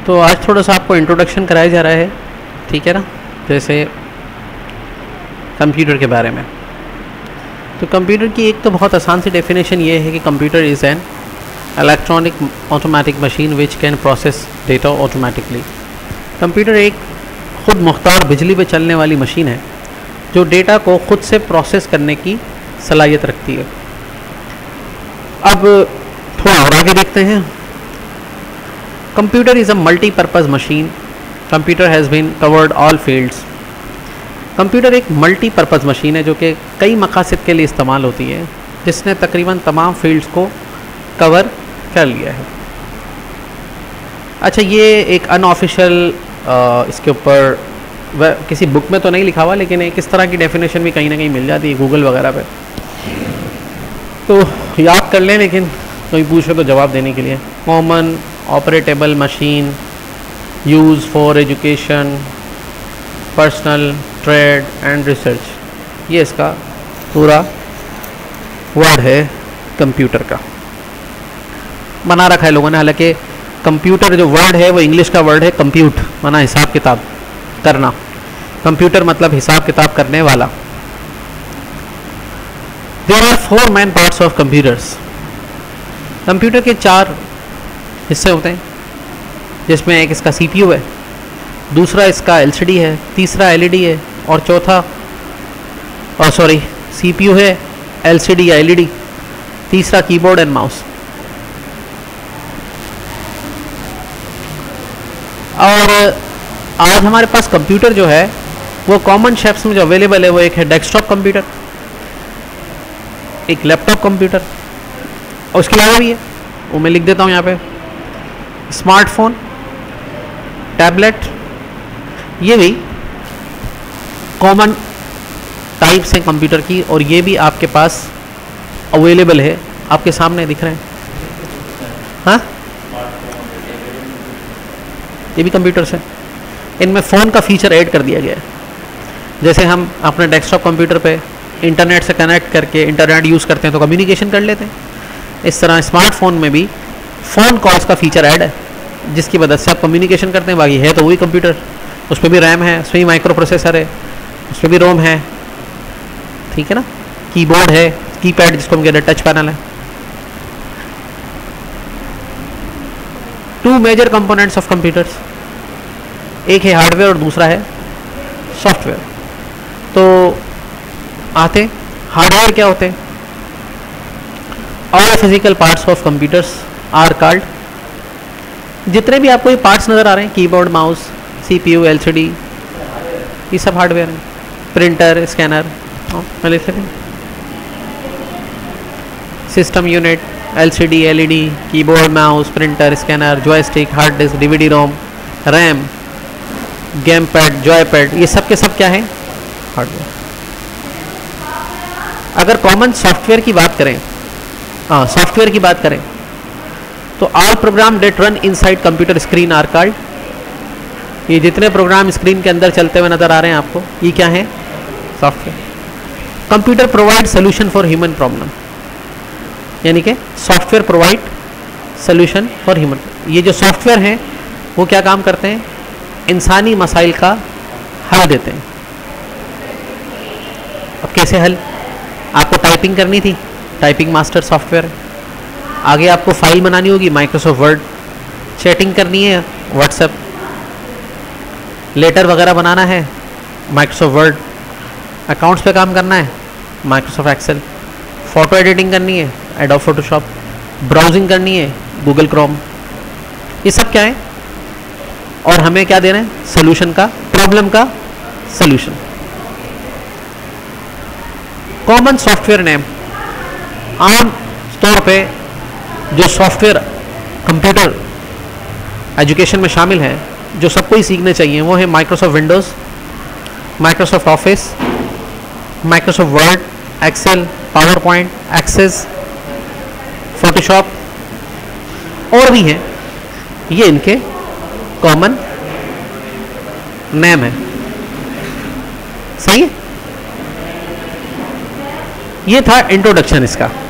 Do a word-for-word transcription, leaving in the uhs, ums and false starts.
तो आज थोड़ा सा आपको इंट्रोडक्शन कराया जा रहा है, ठीक है ना, जैसे कंप्यूटर के बारे में। तो कंप्यूटर की एक तो बहुत आसान सी डेफिनेशन ये है कि computer is an electronic automatic machine which can process data automatically. Computer एक खुद मुख्तार बिजली पे चलने वाली मशीन है जो डेटा को खुद से प्रोसेस करने की सलाहियत रखती है। अब थोड़ा और आगे देखते हैं। Computer is a multipurpose machine. Computer has been covered all fields. Computer एक मल्टीपर्पज़ मशीन है जो कि कई मकासद के लिए इस्तेमाल होती है, जिसने तकरीबन तमाम फील्ड्स को कवर कर लिया है। अच्छा, ये एक अनऑफिशियल इसके ऊपर वह किसी बुक में तो नहीं लिखा हुआ, लेकिन एक इस तरह की डेफिनेशन भी कहीं ना कहीं मिल जाती है गूगल वगैरह पे, तो याद कर लें, लेकिन कोई पूछे तो जवाब देने के लिए। Common operatable machine use for education, personal, trade and research, ये इसका पूरा वर्ड है कंप्यूटर का। बना रखा है लोगों ने, हालांकि कंप्यूटर जो वर्ड है वो इंग्लिश का वर्ड है कंप्यूट, माना हिसाब किताब करना। कंप्यूटर मतलब हिसाब किताब करने वाला। There are four main parts of computers. Computer के चार हिस्से होते हैं, जिसमें एक इसका सीपीयू है, दूसरा इसका एलसीडी है, तीसरा एलईडी है, और चौथा और सॉरी सीपीयू है, एलसीडी या एलईडी, तीसरा कीबोर्ड एंड माउस। और आज हमारे पास कंप्यूटर जो है वो कॉमन शेप्स में जो अवेलेबल है वो एक है डेस्कटॉप कंप्यूटर, एक लैपटॉप कंप्यूटर, और उसके अलावा भी है, वो मैं लिख देता हूँ यहाँ पे, स्मार्टफोन, टैबलेट, ये भी कॉमन टाइप्स हैं कंप्यूटर की, और ये भी आपके पास अवेलेबल है, आपके सामने दिख रहे हैं। हाँ, ये भी कंप्यूटर्स हैं। इनमें फ़ोन का फीचर ऐड कर दिया गया है। जैसे हम अपने डेस्कटॉप कंप्यूटर पे इंटरनेट से कनेक्ट करके इंटरनेट यूज़ करते हैं तो कम्युनिकेशन कर लेते हैं, इस तरह स्मार्टफोन में भी फ़ोन कॉल्स का फीचर ऐड है, जिसकी मदद से आप कम्युनिकेशन करते हैं। बाकी है तो वही कंप्यूटर, उस पर भी रैम है, उस पर भी माइक्रो प्रोसेसर है, उस पर भी रोम है, ठीक है ना, कीबोर्ड है, कीपैड जिसको हम कहते हैं, टच पैनल है। Two major components of computers, एक है हार्डवेयर और दूसरा है सॉफ्टवेयर। तो आते हार्डवेयर क्या होते हैं? All physical parts of computers are called, जितने भी आपको ये पार्ट्स नज़र आ रहे हैं, कीबोर्ड, माउस, सीपीयू, एलसीडी, ये सब हार्डवेयर हैं। Printer, scanner, system unit, LCD, LED, keyboard, mouse, printer, scanner, joystick, hard disk, DVD ROM, RAM, game pad, joy pad, ये सब के सब क्या है? हार्डवेयर। अगर कॉमन सॉफ्टवेयर की बात करें, हाँ सॉफ्टवेयर की बात करें, तो all program that run inside computer screen are called, ये जितने प्रोग्राम स्क्रीन के अंदर चलते हुए नजर आ रहे हैं आपको, ये क्या है? Software. Computer provide solution for human problem, यानी कि software provide solution for human. ये जो सॉफ्टवेयर हैं वो क्या काम करते हैं? इंसानी मसाइल का हल देते हैं। अब कैसे हल? आपको टाइपिंग करनी थी, टाइपिंग मास्टर सॉफ्टवेयर। आगे आपको फाइल बनानी होगी, माइक्रोसॉफ्ट वर्ड। चैटिंग करनी है, व्हाट्सएप। लेटर वगैरह बनाना है, माइक्रोसॉफ्ट वर्ड। अकाउंट्स पे काम करना है, माइक्रोसॉफ्ट एक्सेल। फ़ोटो एडिटिंग करनी है, एडोब फोटोशॉप। ब्राउजिंग करनी है, गूगल क्रोम। ये सब क्या है? और हमें क्या देना है? सोल्यूशन का, प्रॉब्लम का सोल्यूशन। कॉमन सॉफ्टवेयर नेम, आम तौर पे जो सॉफ्टवेयर कंप्यूटर एजुकेशन में शामिल है, जो सबको ही सीखने चाहिए, वो है Microsoft Windows, Microsoft Office, Microsoft Word, Excel, PowerPoint, access, Photoshop, और भी हैं। ये इनके कॉमन नेम है। सही है? ये था इंट्रोडक्शन इसका।